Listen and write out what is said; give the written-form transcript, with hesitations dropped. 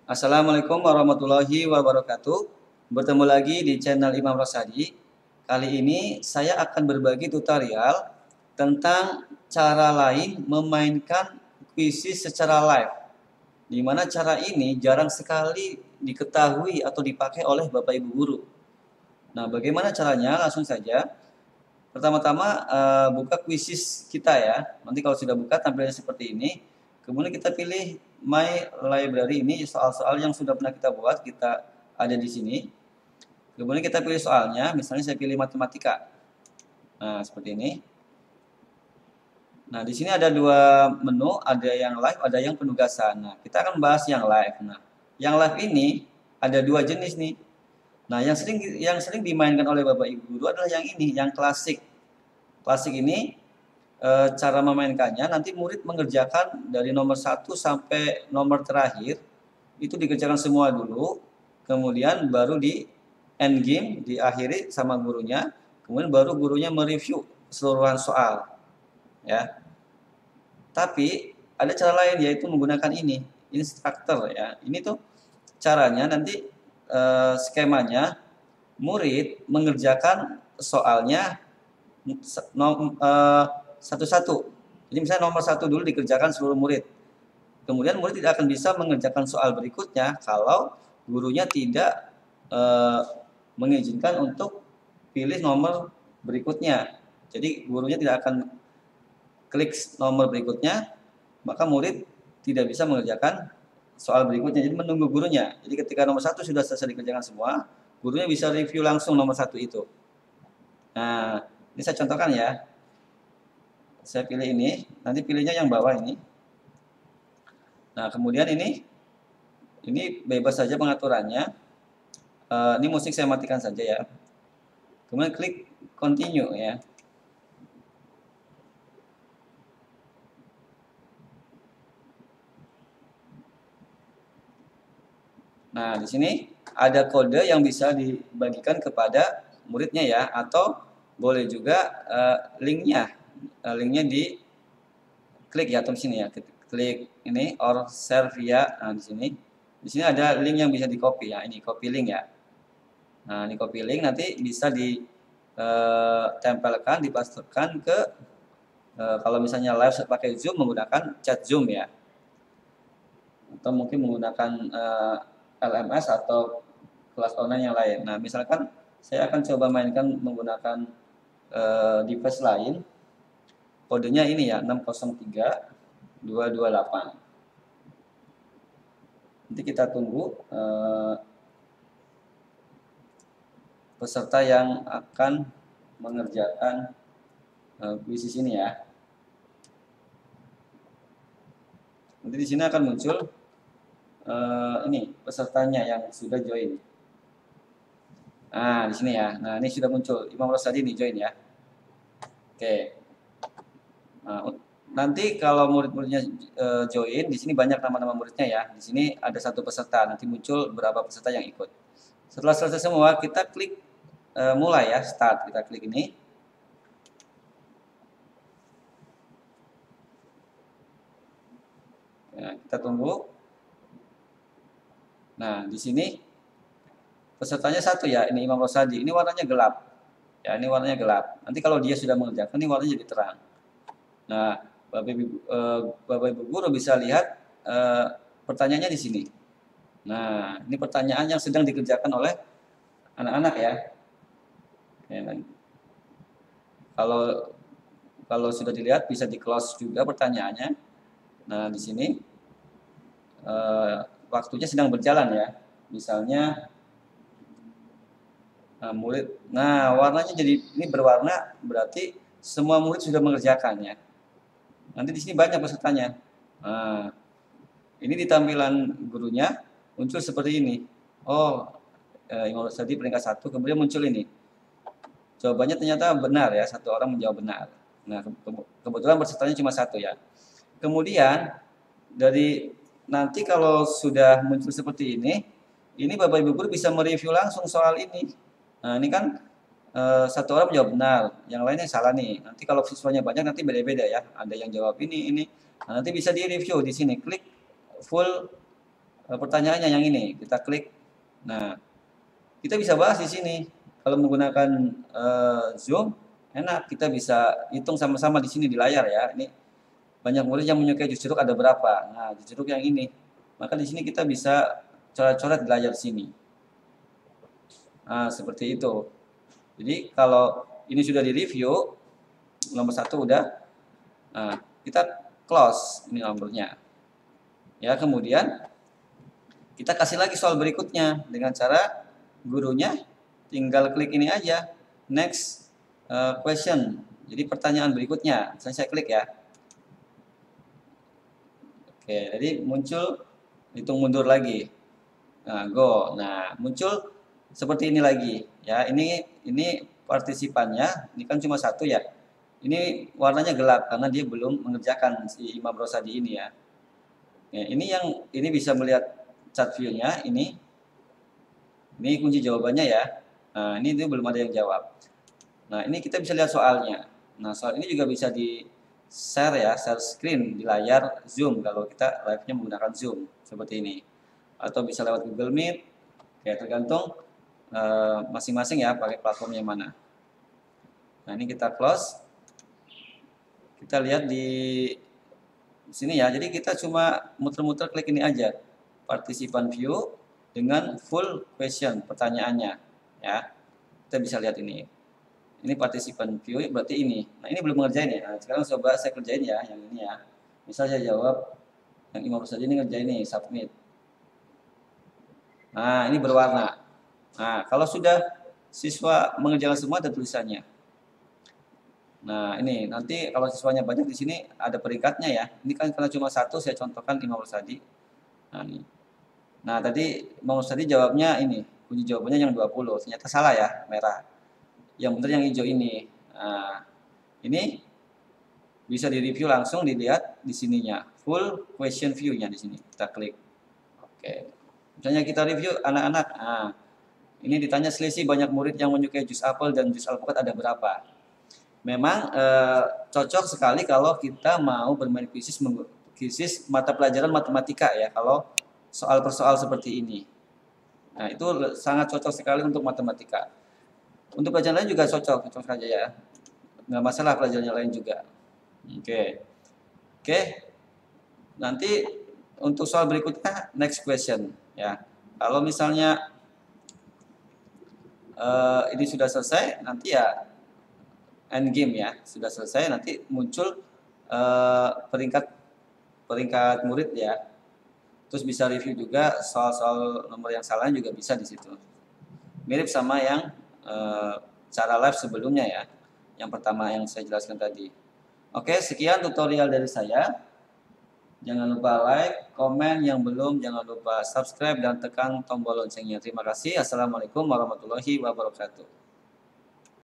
Assalamualaikum warahmatullahi wabarakatuh. Bertemu lagi di channel Imam Rosadi. Kali ini saya akan berbagi tutorial tentang cara lain memainkan kuisis secara live. Di mana cara ini jarang sekali diketahui atau dipakai oleh Bapak Ibu guru. Nah, bagaimana caranya? Langsung saja. Pertama-tama buka kuisis kita ya. Nanti kalau sudah buka tampilannya seperti ini. Kemudian kita pilih My Library, ini soal-soal yang sudah pernah kita buat, kita ada di sini. Kemudian kita pilih soalnya, misalnya saya pilih matematika. Nah, seperti ini. Nah, di sini ada dua menu, ada yang live, ada yang penugasan. Nah, kita akan bahas yang live. Nah, yang live ini ada dua jenis nih. Nah, yang sering dimainkan oleh Bapak Ibu guru adalah yang ini, yang klasik. Klasik ini cara memainkannya nanti murid mengerjakan dari nomor 1 sampai nomor terakhir itu dikerjakan semua dulu, kemudian baru di end game diakhiri sama gurunya, kemudian baru gurunya mereview keseluruhan soal ya. Tapi ada cara lain, yaitu menggunakan ini, instruktur ya. Ini tuh caranya nanti skemanya murid mengerjakan soalnya satu-satu. Jadi misalnya nomor 1 dulu dikerjakan seluruh murid. Kemudian murid tidak akan bisa mengerjakan soal berikutnya kalau gurunya tidak mengizinkan untuk pilih nomor berikutnya. Jadi gurunya tidak akan klik nomor berikutnya, maka murid tidak bisa mengerjakan soal berikutnya. Jadi menunggu gurunya. Jadi ketika nomor 1 sudah selesai dikerjakan semua, gurunya bisa review langsung nomor 1 itu. Nah, ini saya contohkan ya. Saya pilih ini, nanti pilihnya yang bawah ini. Nah, kemudian ini bebas saja pengaturannya. Ini musik saya matikan saja ya. Kemudian klik continue ya. Nah, di sini ada kode yang bisa dibagikan kepada muridnya ya, atau boleh juga linknya di klik ya, atau di sini ya, klik ini or share via. Nah, di sini ada link yang bisa di copy ya, ini copy link ya. Nah, ini copy link nanti bisa ditempelkan, dipastekan ke kalau misalnya live pakai Zoom menggunakan chat Zoom ya, atau mungkin menggunakan LMS atau kelas online yang lain. Nah, misalkan saya akan coba mainkan menggunakan device lain. Kodenya ini ya, 603228. Nanti kita tunggu peserta yang akan mengerjakan kuisis ini ya. Nanti di sini akan muncul ini pesertanya yang sudah join. Nah, di sini ya. Nah, ini sudah muncul Imam Rosadi nih join ya. Oke. Nah, nanti kalau murid-muridnya join, di sini banyak nama-nama muridnya ya. Di sini ada satu peserta, nanti muncul berapa peserta yang ikut. Setelah selesai semua, kita klik mulai ya, start. Kita klik ini. Ya, kita tunggu. Nah, di sini pesertanya satu ya, ini Imam Rosadi. Ini warnanya gelap. Ya, ini warnanya gelap. Nanti kalau dia sudah mengerjakan, ini warnanya jadi terang. Nah, Bapak Ibu guru bisa lihat pertanyaannya di sini. Nah, ini pertanyaan yang sedang dikerjakan oleh anak-anak ya. Kalau sudah dilihat bisa di close juga pertanyaannya. Nah, di sini waktunya sedang berjalan ya. Misalnya murid. Nah, warnanya jadi ini berwarna, berarti semua murid sudah mengerjakan ya. Nanti di sini banyak pesertanya. Nah, ini di tampilan gurunya muncul seperti ini. Oh, Imam Rosadi peringkat 1, kemudian muncul ini. Jawabannya ternyata benar ya, satu orang menjawab benar. Nah, kebetulan pesertanya cuma satu ya. Kemudian dari nanti kalau sudah muncul seperti ini Bapak Ibu guru bisa mereview langsung soal ini. Nah, ini kan satu orang menjawab benar, yang lainnya salah nih. Nanti kalau siswanya banyak nanti beda-beda ya. Ada yang jawab ini. Nah, nanti bisa di review di sini. Klik full pertanyaannya yang ini, kita klik. Nah, kita bisa bahas di sini. Kalau menggunakan Zoom, enak, kita bisa hitung sama-sama di sini di layar ya. Ini banyak murid yang menyukai jus jeruk ada berapa. Nah, jus jeruk yang ini. Maka di sini kita bisa coret-coret di layar sini. Nah, seperti itu. Jadi kalau ini sudah direview, nomor 1 udah. Nah, kita close ini nomornya. Ya, kemudian kita kasih lagi soal berikutnya dengan cara gurunya tinggal klik ini aja, next question. Jadi pertanyaan berikutnya, saya klik ya. Oke, jadi muncul hitung mundur lagi. Nah, go. Nah, muncul seperti ini lagi ya. Ini partisipannya, ini kan cuma 1 ya. Ini warnanya gelap karena dia belum mengerjakan si Imam Rosadi ini ya. Ya, ini bisa melihat chat view-nya ini kunci jawabannya ya. Nah, ini belum ada yang jawab. Nah, ini kita bisa lihat soalnya. Nah, soal ini juga bisa di share ya, share screen di layar Zoom kalau kita live-nya menggunakan Zoom seperti ini. Atau bisa lewat Google Meet, ya tergantung masing-masing ya pakai platform yang mana. Nah, ini kita close. Kita lihat di sini ya. Jadi kita cuma muter-muter klik ini aja. Partisipan view dengan full question pertanyaannya ya. Kita bisa lihat ini. Ini partisipan view berarti ini. Nah, ini belum mengerjain ya. Nah, sekarang coba saya kerjain ya yang ini ya. Misal saya jawab yang Imam Rosadi ini ngerjain nih, submit. Nah, ini berwarna. Nah, kalau sudah siswa mengerjakan semua ada tulisannya. Nah, ini nanti kalau siswanya banyak di sini ada peringkatnya ya. Ini kan karena cuma 1 saya contohkan Imam Rosadi. Nah, ini. Nah, tadi Imam Rosadi jawabnya ini, kunci jawabannya yang 20. Ternyata salah ya, merah. Yang benar yang hijau ini. Nah, ini bisa direview langsung dilihat di sininya. Full question view-nya di sini. Kita klik. Oke. Misalnya kita review anak-anak. Nah, ini ditanya selisih banyak murid yang menyukai jus apel dan jus alpukat ada berapa. Memang cocok sekali kalau kita mau bermain kuisis mata pelajaran matematika ya. Kalau soal per soal seperti ini. Nah, itu sangat cocok sekali untuk matematika. Untuk pelajaran lain juga cocok saja ya. Nggak masalah pelajaran lain juga. Oke. Nanti untuk soal berikutnya next question ya. Kalau misalnya ini sudah selesai, nanti ya end game ya. Sudah selesai, nanti muncul peringkat murid ya. Terus bisa review juga soal-soal nomor yang salah juga bisa di situ. Mirip sama yang cara live sebelumnya ya. Yang pertama yang saya jelaskan tadi. Oke, sekian tutorial dari saya. Jangan lupa like, komen, yang belum jangan lupa subscribe dan tekan tombol loncengnya. Terima kasih. Assalamualaikum warahmatullahi wabarakatuh.